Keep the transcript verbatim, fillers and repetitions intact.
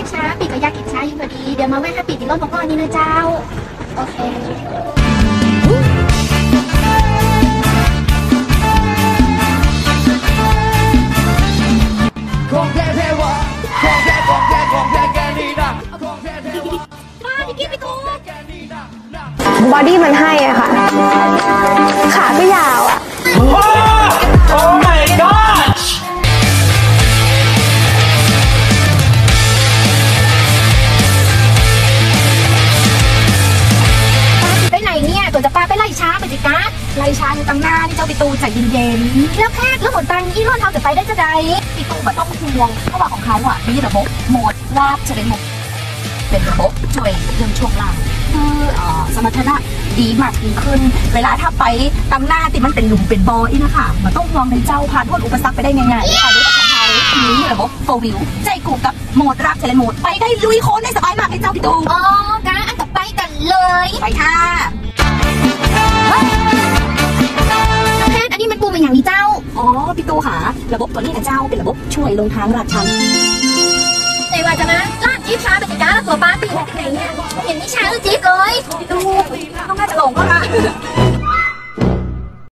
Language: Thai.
ช้าปีก็อยากกินช้าอยู่พอดีเดี๋ยวมาแวะให้ปีติดรถมาก่อนนี่นะเจ้าโอเคของแท้แท้วะของแท้ของแท้ของแท้แกนี่นะของแท้แท้วะมาพี่กิ๊บพี่ตูนบอดี้มันให้อะค่ะขาก็ยาวอะโอ้ my god ไปไหนเนี่ยตัวจะป้าไปไล่ช้าไปสิกะไล่ช้าอยู่ตั้งหน้านี่เจ้าปีตูใจเย็นๆแล้วแค่แล้วหมดตังค์อีร่อนเขาจะไปได้จะใดปีตูแบบต้องห่วงเพราะว่าของเขาอ่ะมีระบบโหมดลาบจะเป็นโหมดเป็นระบบช่วยเรื่องช่วงล่างคือสมรรถนะดีมากยิ่งขึ้นเวลาถ้าไปตั้งหน้าติมันเป็นหลุมเป็นบออีนะคะมันต้องห่วงในเจ้าผ่านพ้นอุปสรรคไปได้ง่ายๆค่ะด้วยของเขามีระบบโฟวิวใจกูกับโหมดราบเชลโหมดไปได้ลุยโค้งได้สบายมากเลยเจ้าปีตูอ๋อกะอันต่อไปกันเลยไปค่ะแพทย์อันนี้มันปูเป็นอย่างนี้เจ้าอ๋อพี่ตูค่ะระบบตัวนี้นะเจ้าเป็นระบบช่วยลงทางลาดชันในว่าจะมาลาดจี๊บช้าเป็นการแล้วตัวป้าตีไหนเนี่ยเห็นนี่ช้าหรือจี๊บเลยพี่ตูต้องน่าจะหลงก็ค่ะ